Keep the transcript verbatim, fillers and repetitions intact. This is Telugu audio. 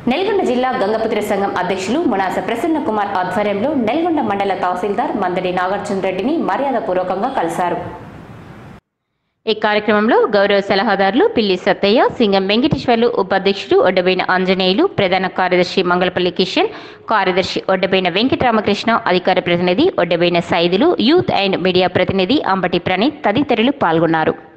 నల్గొండ జిల్లా గంగపుత్ర సంఘం అధ్యక్షులు మునాస ప్రసన్న కుమార్ ఆధ్వర్యంలో నల్గొండ మండల తహసీల్దార్ మందడి నాగార్జున రెడ్డిని మర్యాదపూర్వకంగా కలిశారు. ఈ కార్యక్రమంలో గౌరవ సలహాదారులు పిల్లి సత్తయ్య, సింగం వెంకటేశ్వర్లు, ఉపాధ్యక్షుడు ఒడ్డబైన ఆంజనేయులు, ప్రధాన కార్యదర్శి మంగళపల్లి కిషన్, కార్యదర్శి ఒడ్డబైన వెంకటరామకృష్ణ, అధికార ప్రతినిధి Oddabaina Saidulu, youth and media ప్రతినిధి అంబటి ప్రణీత్ తదితరులు పాల్గొన్నారు.